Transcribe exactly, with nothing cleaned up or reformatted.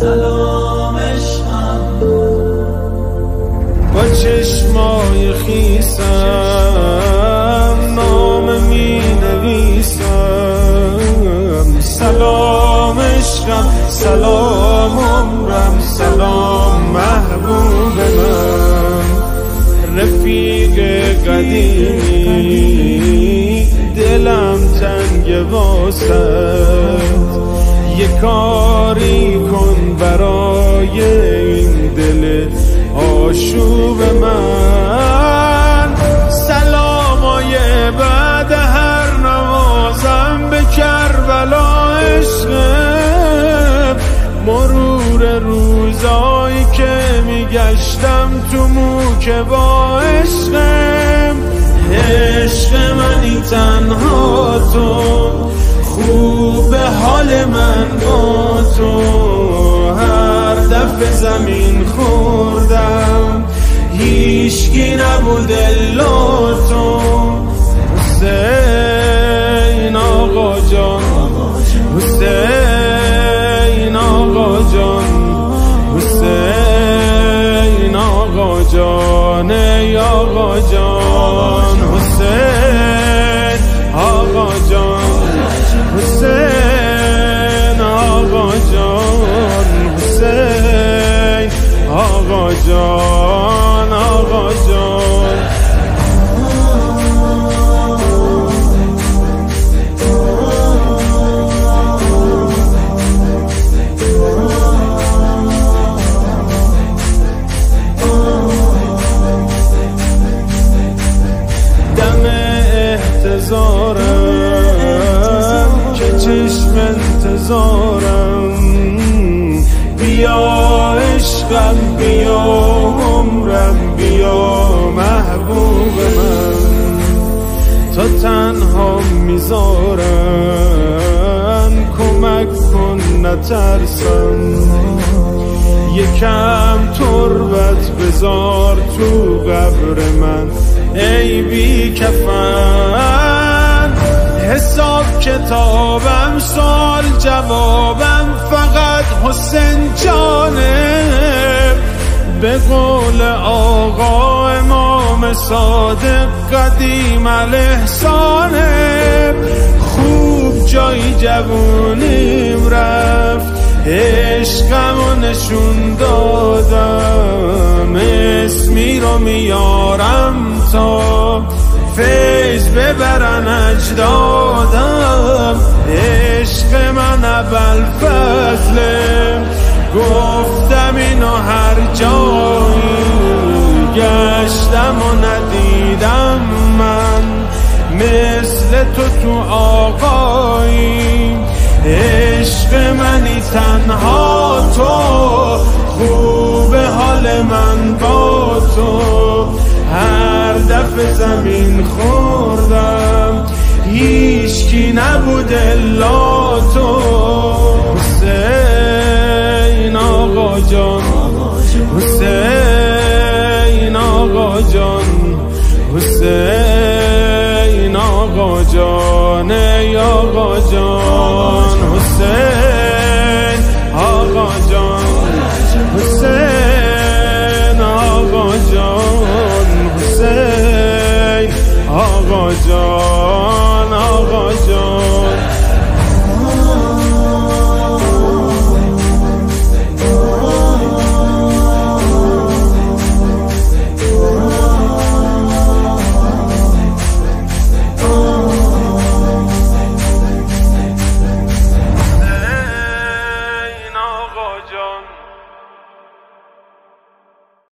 سلام عشقم با چشمای خیسم نام می نویسم. سلام عشقم، سلام عمرم، سلام محبوب من، رفیق قدیمی دلم تنگ واسد، یه کاری کن برای این دل آشوب من. سلامای بعد هر نمازم به کربلا عشقم، مرور روزایی که میگشتم تو موکه با عشقم. عشق منی تنها تو، خوب حال من با تو، هر دفعه زمین خوردم هیچکی نبود الا تو. حسین آقا جان، حسین آقا جان، حسین آقا جان، ای آقا جان، حسین آقا جان، حسین آقا جان، حسین آقا جان، آقا جان. دم احتضارم که چشم انتظارم، بیا عشقم، بیا عمرم، بیا محبوب من. تا تنها میذارن کمک کن نترسم، یکم تربت بذار تو قبر من ای بی کفن. حساب کتابم سوال جوابم فقط حسین جانه، به قول آقا امام صادق قدیم الاحسانه. خوب جایی جوونیم رفت، عشقمو نشون دادم، اسمی رو میارم تا فیض ببرن اجدادم. عشق من اول فضله، گفتم اینو هر جایی، گشتم و ندیدم من مثل تو تو آقایی. عشق منی تنها تو، خوب حال من با تو، هر دفعه زمین خوردم هیچکی نبود الا تو. حسین آقا جان، حسین آقا جان، حسین آقا جان، ای آقا جان، حسین